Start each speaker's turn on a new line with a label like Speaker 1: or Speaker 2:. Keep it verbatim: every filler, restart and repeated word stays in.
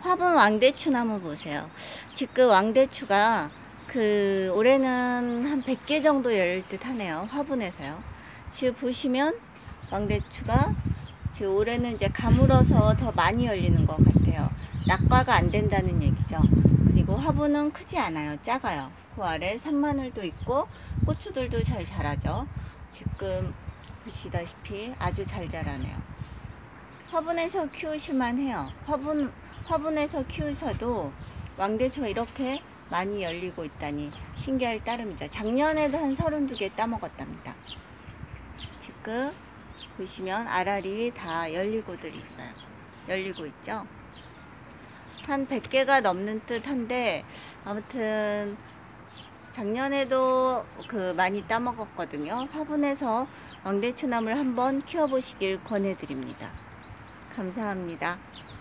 Speaker 1: 화분 왕대추 나무 보세요. 지금 왕대추가 그 올해는 한 백 개 정도 열릴 듯 하네요. 화분에서요. 지금 보시면 왕대추가 지금 올해는 이제 가물어서 더 많이 열리는 것 같아요. 낙과가 안 된다는 얘기죠. 그리고 화분은 크지 않아요. 작아요. 그 아래 산마늘도 있고 고추들도 잘 자라죠. 지금 보시다시피 아주 잘 자라네요. 화분에서 키우실만 해요. 화분, 화분에서 키우셔도 왕대추가 이렇게 많이 열리고 있다니 신기할 따름이죠. 작년에도 한 서른두 개 따먹었답니다. 지금 보시면 알알이 다 열리고들 있어요. 열리고 있죠. 한 백 개가 넘는 듯 한데 아무튼 작년에도 그 많이 따먹었거든요. 화분에서 왕대추나물 한번 키워보시길 권해드립니다. 감사합니다.